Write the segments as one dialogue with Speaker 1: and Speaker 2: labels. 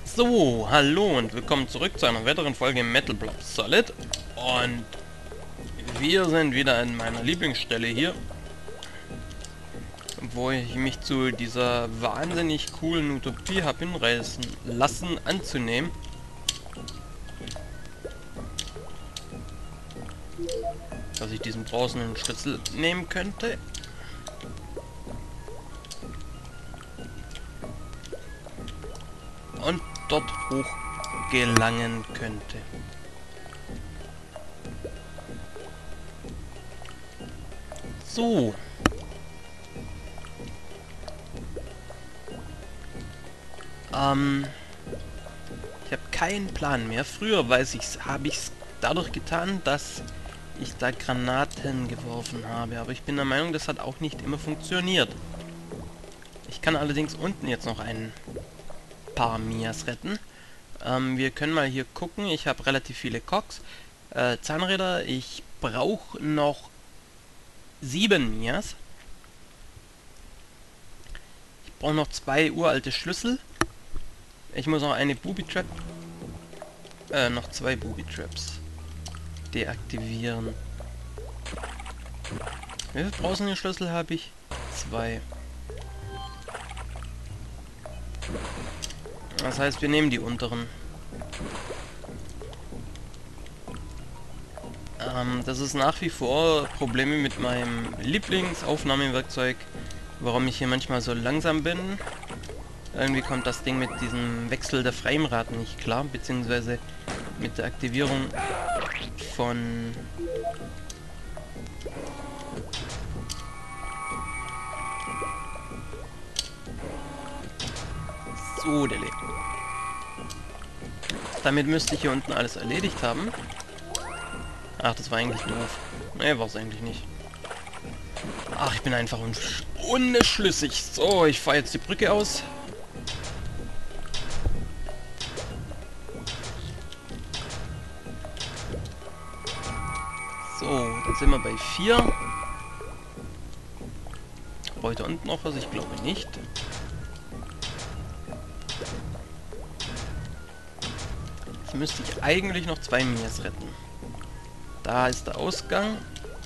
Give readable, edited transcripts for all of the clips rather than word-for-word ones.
Speaker 1: So, hallo und willkommen zurück zu einer weiteren Folge Metal Block Solid. Und wir sind wieder an meiner Lieblingsstelle hier, wo ich mich zu dieser wahnsinnig coolen Utopie habe hinreißen lassen anzunehmen. Dass ich diesen bronzenen Schlüssel nehmen könnte. Und dort hoch gelangen könnte. So. Ich habe keinen Plan mehr. Früher habe ich's dadurch getan, dass ich da Granaten geworfen habe. Aber ich bin der Meinung, das hat auch nicht immer funktioniert. Ich kann allerdings unten jetzt noch ein paar Mias retten. Wir können mal hier gucken. Ich habe relativ viele Cogs. Zahnräder. Ich brauche noch 7 Mias. Ich brauche noch 2 uralte Schlüssel. Ich muss noch eine Booby-Trap. Noch 2 Booby-Traps deaktivieren. Wie viele bronzene Schlüssel habe ich? 2. Das heißt, wir nehmen die unteren. Das ist nach wie vor Probleme mit meinem Lieblingsaufnahmewerkzeug, warum ich hier manchmal so langsam bin. Irgendwie kommt das Ding mit diesem Wechsel der Framerate nicht klar, beziehungsweise mit der Aktivierung von... So, der lebt. Damit müsste ich hier unten alles erledigt haben. Ach, das war eigentlich doof. Nee, war es eigentlich nicht. Ach, ich bin einfach unschlüssig. So, ich fahre jetzt die Brücke aus. So, dann sind wir bei 4. Heute unten noch was? Ich glaube nicht. Jetzt müsste ich eigentlich noch 2 Mias retten. Da ist der Ausgang.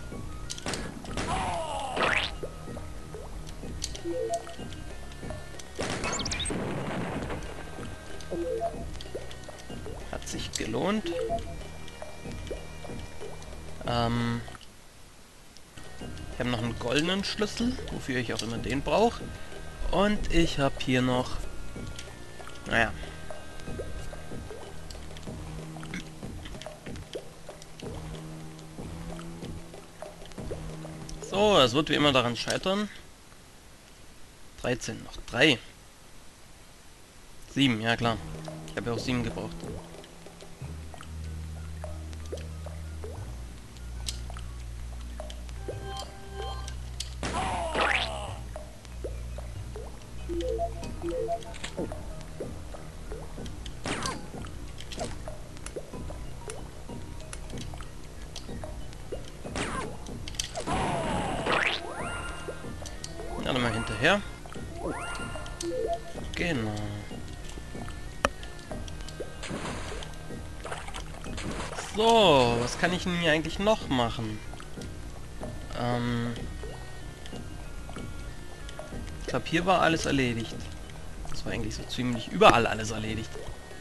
Speaker 1: Hat sich gelohnt. Ich habe noch einen goldenen Schlüssel, wofür ich auch immer den brauche. Und ich habe hier noch... Naja. So, es wird wie immer daran scheitern. 13, noch 3. 7, ja klar. Ich habe ja auch 7 gebraucht. Ja, dann mal hinterher. Genau. So, was kann ich denn hier eigentlich noch machen? Ich glaube, hier war alles erledigt. Das war eigentlich so ziemlich überall alles erledigt.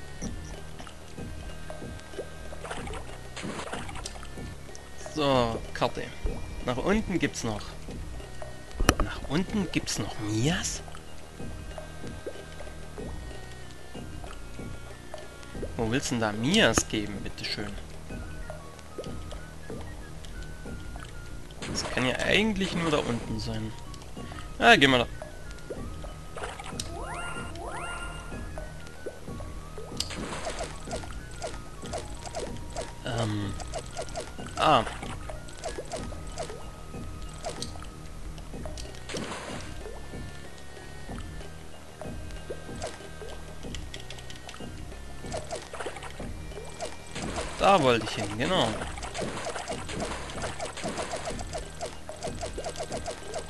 Speaker 1: So, Karte. Nach unten gibt's noch. Nach unten gibt's noch Mias? Wo willst du denn da Mias geben, bitteschön? Das kann ja eigentlich nur da unten sein. Ah, gehen wir da. Ah. Da wollte ich hin, genau.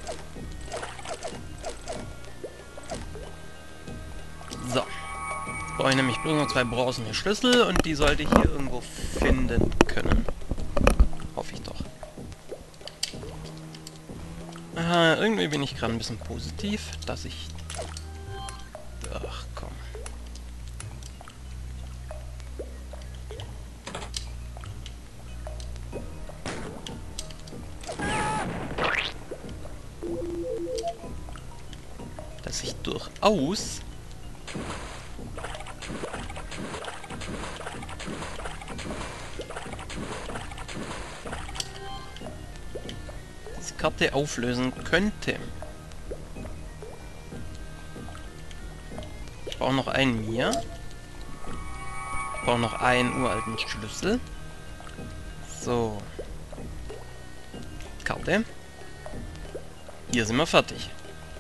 Speaker 1: So. Brauche ich nämlich bloß noch 2 bronzene Schlüssel und die sollte ich hier irgendwo finden können. Hoffe ich doch. Irgendwie bin ich gerade ein bisschen positiv, dass ich... Ach komm. Dass ich durchaus... diese Karte auflösen könnte. Ich brauche noch einen Mia. Ich brauche noch einen uralten Schlüssel. So. Karte. Hier sind wir fertig.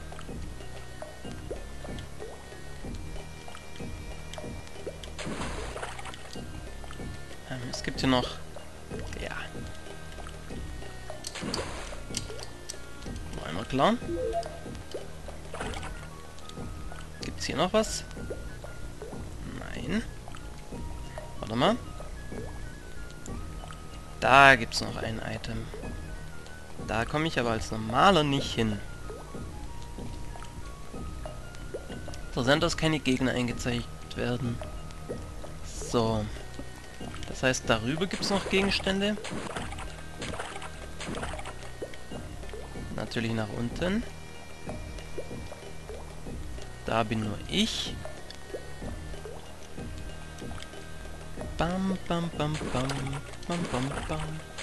Speaker 1: Es gibt hier noch... Ja. War einmal klar. Gibt's hier noch was? Nein. Warte mal. Da gibt's noch ein Item. Da komme ich aber als Normaler nicht hin. Interessant, dass keine Gegner eingezeigt werden. So. Das heißt, darüber gibt es noch Gegenstände. Natürlich nach unten. Da bin nur ich. Bam, bam, bam, bam, bam, bam, bam.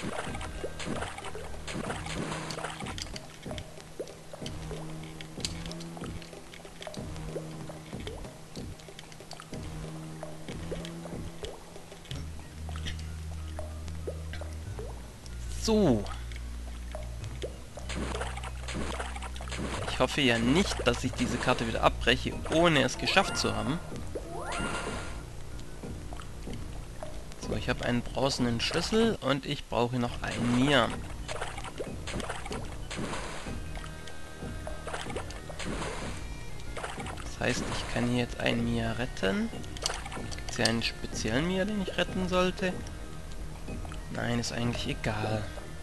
Speaker 1: So. Ich hoffe ja nicht, dass ich diese Karte wieder abbreche, ohne es geschafft zu haben. So, ich habe einen bronzenen Schlüssel und ich brauche noch einen Mia. Das heißt, ich kann hier jetzt einen Mia retten. Gibt es hier einen speziellen Mia, den ich retten sollte? Nein, ist eigentlich egal.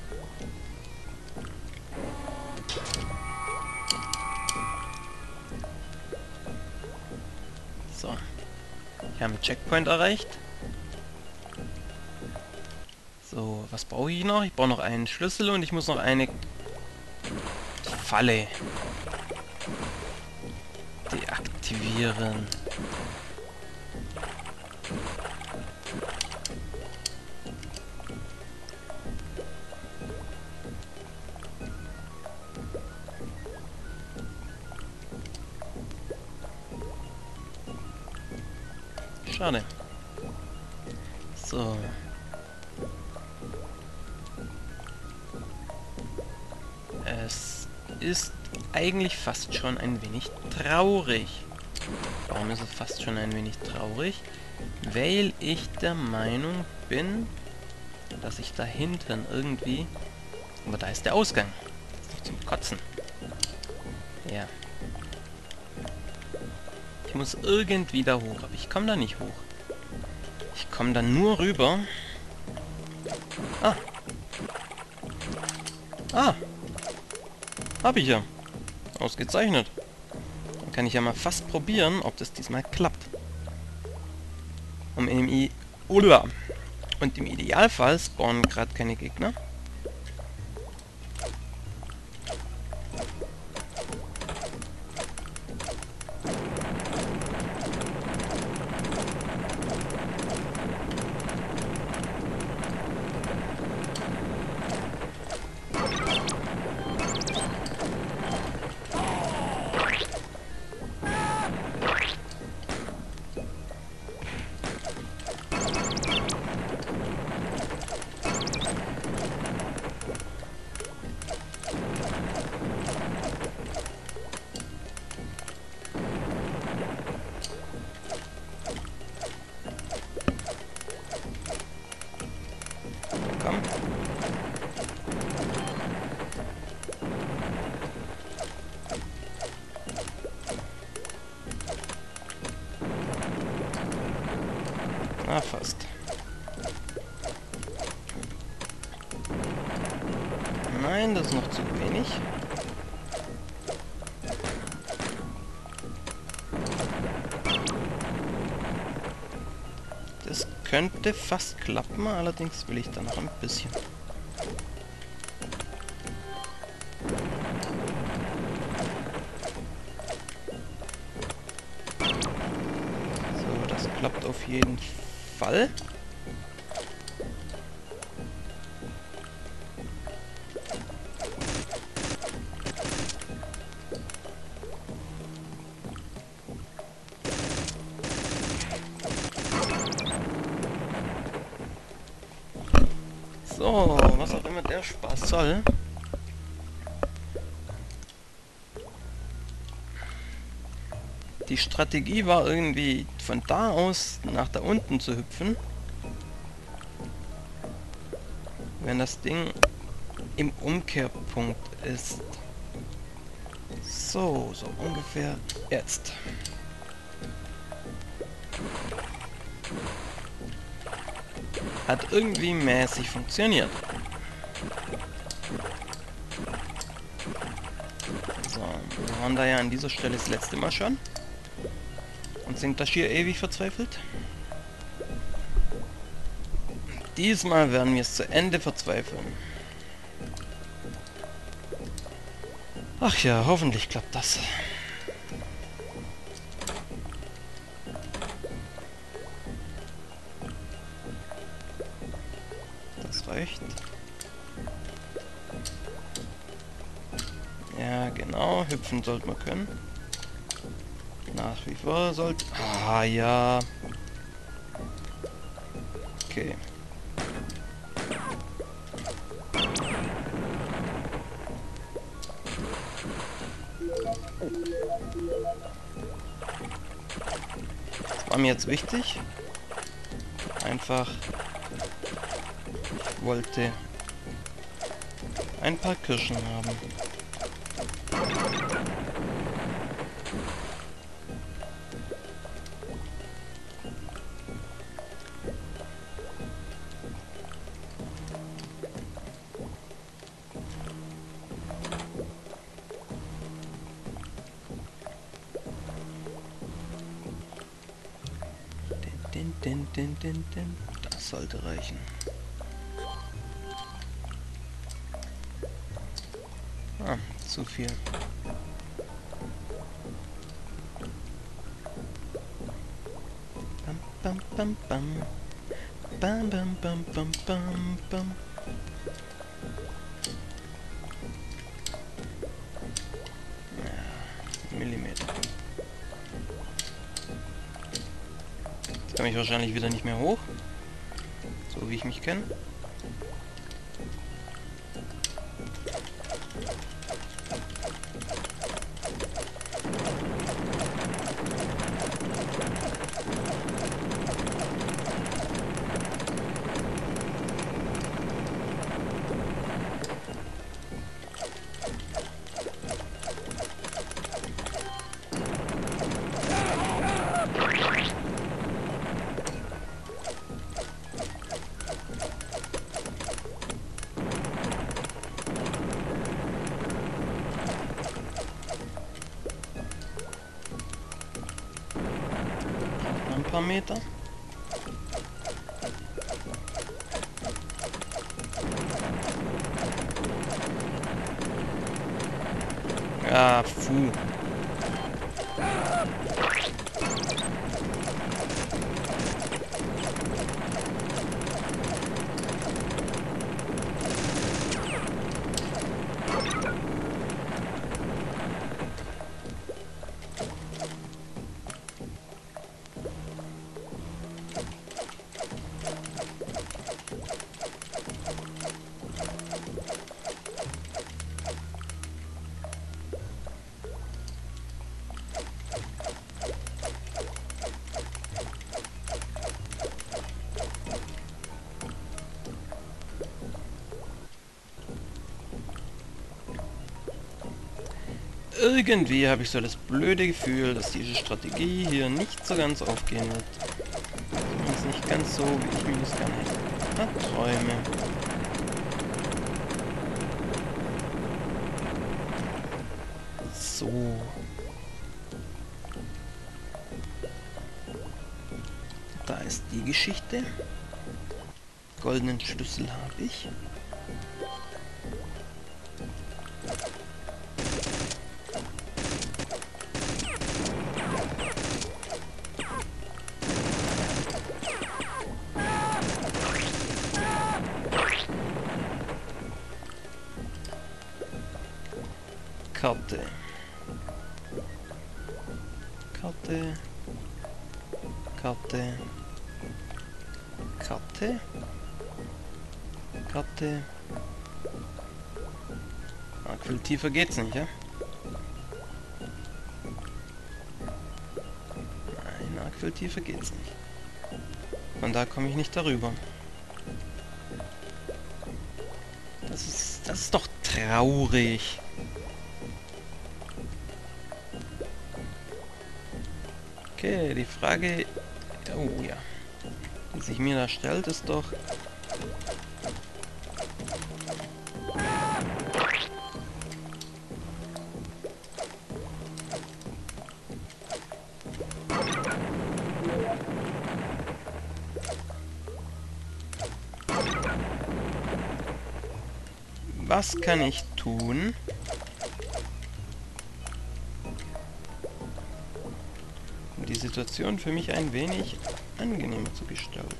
Speaker 1: So. Ich habe einen Checkpoint erreicht. So, was brauche ich noch? Ich brauche noch einen Schlüssel und ich muss noch eine Falle deaktivieren. Schade. So. Es ist eigentlich fast schon ein wenig traurig. Warum ist es fast schon ein wenig traurig? Weil ich der Meinung bin, dass ich da hinten irgendwie... Aber da ist der Ausgang. Das ist doch zum Kotzen. Ja. Ich muss irgendwie da hoch, aber ich komme da nicht hoch. Ich komme da nur rüber. Ah. Ah. Hab ich ja. Ausgezeichnet. Dann kann ich ja mal fast probieren, ob das diesmal klappt. Und im Idealfall spawnen gerade keine Gegner. Na, fast. Nein, das ist noch zu wenig. Das könnte fast klappen, allerdings will ich da noch ein bisschen. So, das klappt auf jeden Fall. So, was auch immer der Spaß soll. Die Strategie war irgendwie von da aus nach da unten zu hüpfen. Wenn das Ding im Umkehrpunkt ist. So ungefähr jetzt. Hat irgendwie mäßig funktioniert. So, wir waren da ja an dieser Stelle das letzte Mal schon. Und sind da schier ewig verzweifelt. Diesmal werden wir es zu Ende verzweifeln. Ach ja, hoffentlich klappt das. Das reicht. Ja, genau. Hüpfen sollte man können. Nach wie vor sollte... Ah, ja. Okay. Das war mir jetzt wichtig. Einfach... Ich wollte ein paar Kirschen haben. Das sollte reichen. Ah, zu viel. Bam, bam, bam, bam. Bam, bam, bam, bam, bam, bam. Ja, Millimeter. Jetzt komme ich wahrscheinlich wieder nicht mehr hoch. So wie ich mich kenne. Ein paar Meter. Ja, puh. Irgendwie habe ich so das blöde Gefühl, dass diese Strategie hier nicht so ganz aufgehen wird. Ist nicht ganz so, wie ich mir das gerne träume. So. Da ist die Geschichte. Goldenen Schlüssel habe ich. Karte. Karte. Karte. Karte. Karte. Viel tiefer geht's nicht, ja? Nein, viel tiefer geht's nicht. Von da komme ich nicht darüber. Das ist doch traurig. Okay, die Frage, oh ja, die sich mir da stellt, ist doch... Was kann ich tun, um die Situation für mich ein wenig angenehmer zu gestalten?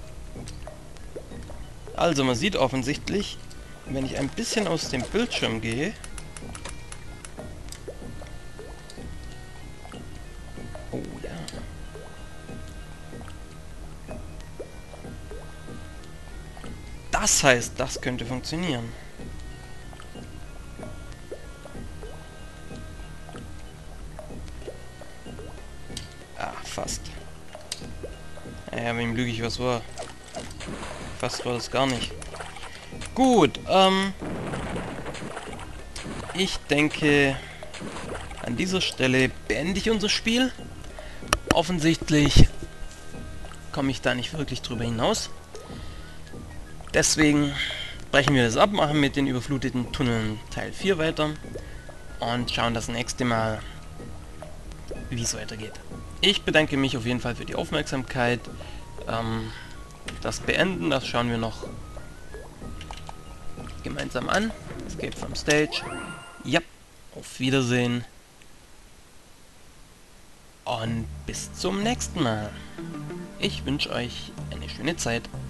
Speaker 1: Also man sieht offensichtlich, wenn ich ein bisschen aus dem Bildschirm gehe, oh ja, das heißt, das könnte funktionieren. Fast. Ja, wem lüge ich was vor? Fast war das gar nicht. Gut, ich denke, an dieser Stelle beende ich unser Spiel. Offensichtlich komme ich da nicht wirklich drüber hinaus. Deswegen brechen wir das ab, machen mit den überfluteten Tunneln Teil 4 weiter und schauen das nächste Mal, wie es weitergeht. Ich bedanke mich auf jeden Fall für die Aufmerksamkeit. Das Beenden, das schauen wir noch gemeinsam an. Escape from Stage. Ja, auf Wiedersehen. Und bis zum nächsten Mal. Ich wünsche euch eine schöne Zeit.